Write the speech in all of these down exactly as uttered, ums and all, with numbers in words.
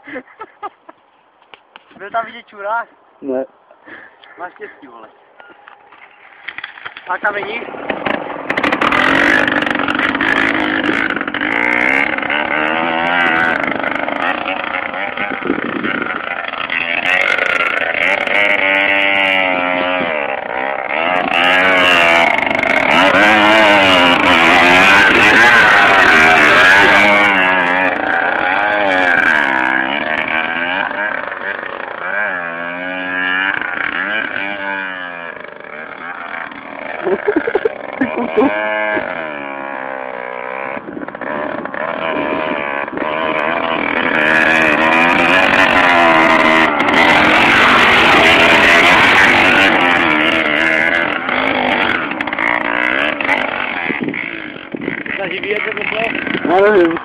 Byl tam vidět čurák? Ne. Máš štěstí, vole. A tam není? Zaživí, jak to bylo? No, nevím.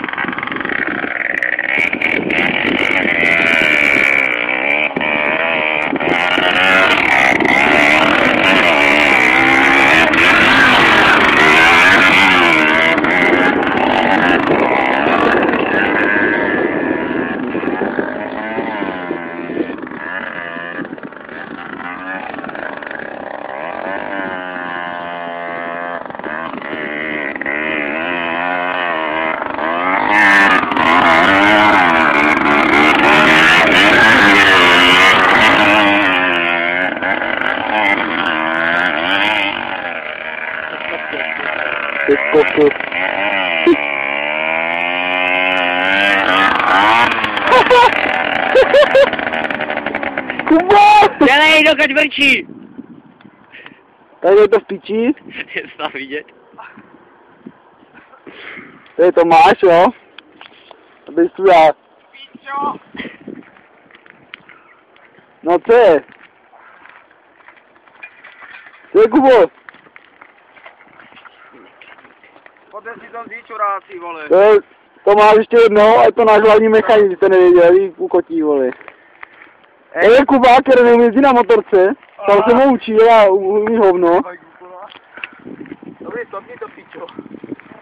Koku. Kuba! Dělej, dokud vrčí! Tady je to v piči. Je to tam vidět. Tady to máš, jo? Abys tu já. Pičo! No co je? Co je, Kubo? Pojďte si to vzít, čuráci, vole. To, je, to máš ještě jedno, a je to náš hlavní mechanik, jste nevěděl, ví, u kotí, vole. To je Kuba, který neumí jezdit na motorce, tam se mu učí a umí hovno. Dobrý, stopni to, pičo.